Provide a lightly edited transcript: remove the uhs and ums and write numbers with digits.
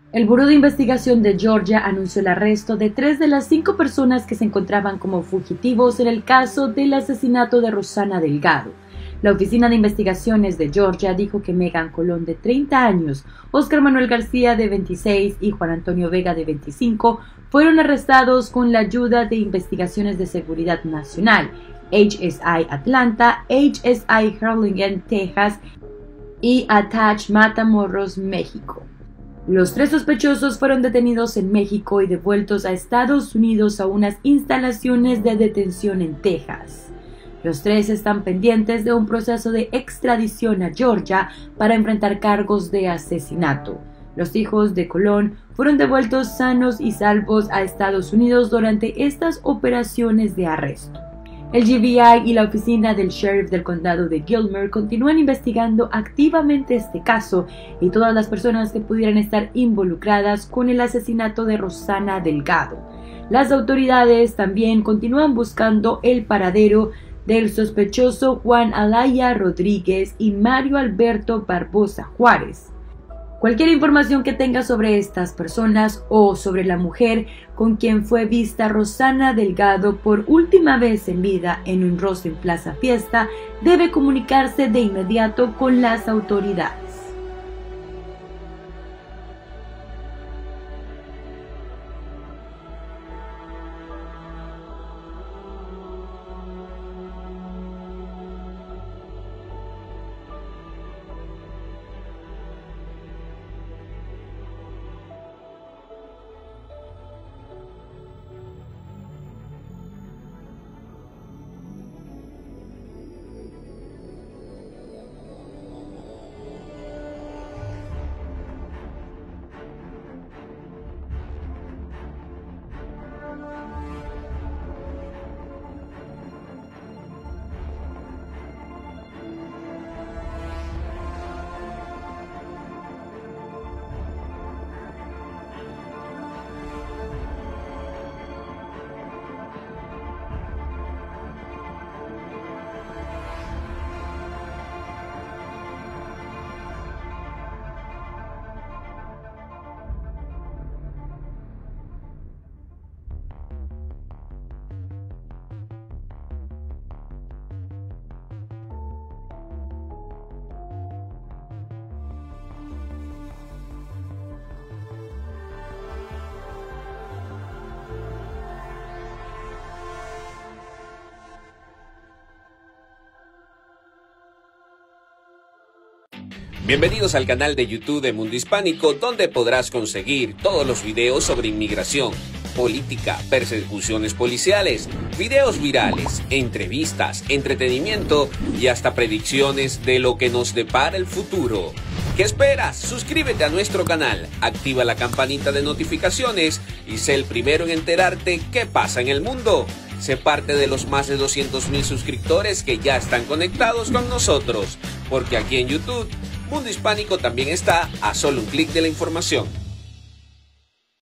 El Buró de Investigación de Georgia anunció el arresto de 3 de las 5 personas que se encontraban como fugitivos en el caso del asesinato de Rosana Delgado. La Oficina de Investigaciones de Georgia dijo que Megan Colón, de 30 años, Óscar Manuel García, de 26, y Juan Antonio Vega, de 25, fueron arrestados con la ayuda de Investigaciones de Seguridad Nacional, HSI Atlanta, HSI Harlingen, Texas, y Attach Matamoros, México. Los 3 sospechosos fueron detenidos en México y devueltos a Estados Unidos a unas instalaciones de detención en Texas. Los 3 están pendientes de un proceso de extradición a Georgia para enfrentar cargos de asesinato. Los hijos de Colón fueron devueltos sanos y salvos a Estados Unidos durante estas operaciones de arresto. El GBI y la oficina del sheriff del condado de Gilmer continúan investigando activamente este caso y todas las personas que pudieran estar involucradas con el asesinato de Rosana Delgado. Las autoridades también continúan buscando el paradero del sospechoso Juan Alaya Rodríguez y Mario Alberto Barbosa Juárez. Cualquier información que tenga sobre estas personas o sobre la mujer con quien fue vista Rosana Delgado por última vez en vida en un rostro en Plaza Fiesta debe comunicarse de inmediato con las autoridades. Bienvenidos al canal de YouTube de Mundo Hispánico, donde podrás conseguir todos los videos sobre inmigración, política, persecuciones policiales, videos virales, entrevistas, entretenimiento y hasta predicciones de lo que nos depara el futuro. ¿Qué esperas? Suscríbete a nuestro canal, activa la campanita de notificaciones y sé el primero en enterarte qué pasa en el mundo. Sé parte de los más de 200,000 suscriptores que ya están conectados con nosotros, porque aquí en YouTube Mundo Hispánico también está a solo un clic de la información.